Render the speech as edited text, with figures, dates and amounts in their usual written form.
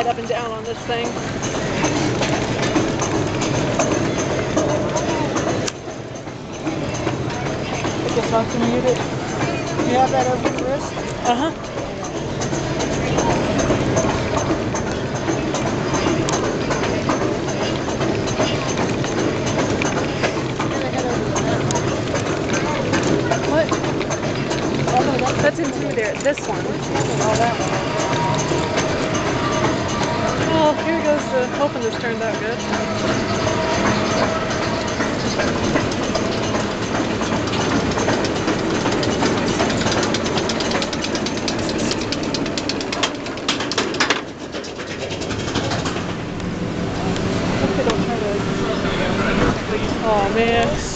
slide up and down on this thing. It just like to mute it. You have that over your wrist? Uh-huh. What? That's Intimidator. This one. Oh, that one. Well, here goes to hoping this turns out good. Oh man.